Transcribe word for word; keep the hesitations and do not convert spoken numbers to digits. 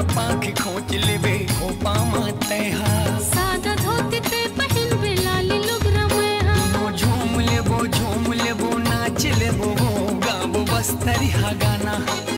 पाख खोच लेबे हो पामा तैहा सादा धोती ते पहिन बे लाली लुगरा में हा झूम लेबो झूम लेबो नाच लेबो गाबो बस्तरी हा गाना।